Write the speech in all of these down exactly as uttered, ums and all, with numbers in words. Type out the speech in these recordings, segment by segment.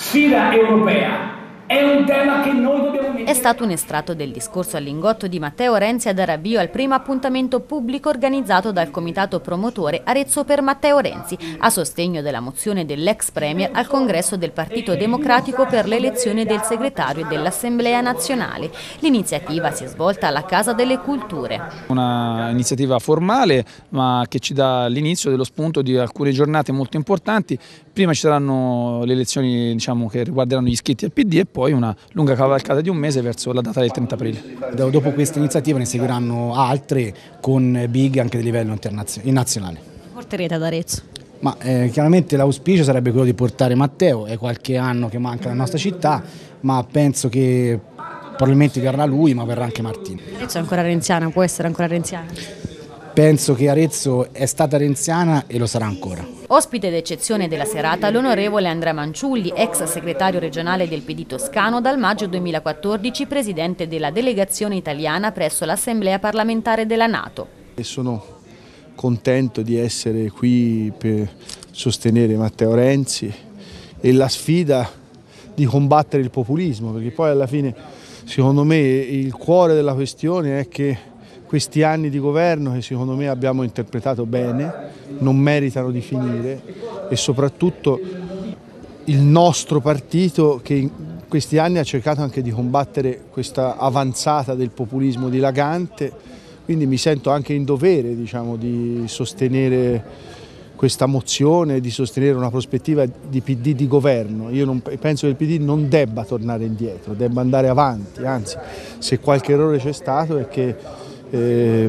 sfida europea è un tema che noi dobbiamo mettere. È stato un estratto del discorso al Lingotto di Matteo Renzi ad Arabio al primo appuntamento pubblico organizzato dal comitato promotore Arezzo per Matteo Renzi, a sostegno della mozione dell'ex premier al congresso del Partito Democratico per l'elezione del segretario dell'Assemblea nazionale. L'iniziativa si è svolta alla Casa delle Culture. Una iniziativa formale, ma che ci dà l'inizio dello spunto di alcune giornate molto importanti. Prima ci saranno le elezioni, diciamo, che riguarderanno gli iscritti al P D e poi una lunga cavalcata di un mese verso la data del trenta aprile. Dopo questa iniziativa ne seguiranno altre con big anche a livello nazionale. Porterete ad Arezzo? Ma eh, chiaramente l'auspicio sarebbe quello di portare Matteo, è qualche anno che manca nella nostra città, ma penso che probabilmente verrà lui, ma verrà anche Martino. Arezzo è ancora renziana, può essere ancora renziana? Penso che Arezzo è stata renziana e lo sarà ancora. Ospite d'eccezione della serata l'onorevole Andrea Manciulli, ex segretario regionale del P D toscano, dal maggio duemilaquattordici presidente della delegazione italiana presso l'Assemblea parlamentare della NATO. E sono contento di essere qui per sostenere Matteo Renzi e la sfida di combattere il populismo, perché poi alla fine secondo me il cuore della questione è che questi anni di governo, che secondo me abbiamo interpretato bene, non meritano di finire e soprattutto il nostro partito che in questi anni ha cercato anche di combattere questa avanzata del populismo dilagante, quindi mi sento anche in dovere, diciamo, di sostenere questa mozione, di sostenere una prospettiva di P D di governo. Io non, penso che il P D non debba tornare indietro, debba andare avanti, anzi se qualche errore c'è stato è che Eh,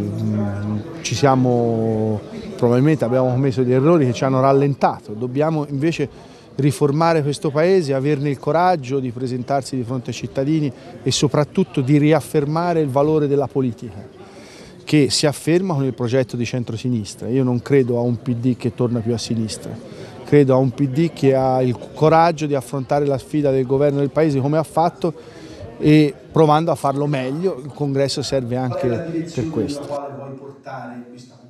ci siamo, probabilmente abbiamo commesso degli errori che ci hanno rallentato, dobbiamo invece riformare questo Paese, averne il coraggio di presentarsi di fronte ai cittadini e soprattutto di riaffermare il valore della politica che si afferma con il progetto di centrosinistra. Io non credo a un P D che torna più a sinistra, credo a un P D che ha il coraggio di affrontare la sfida del governo del Paese come ha fatto e provando a farlo meglio. Il congresso serve anche per questo.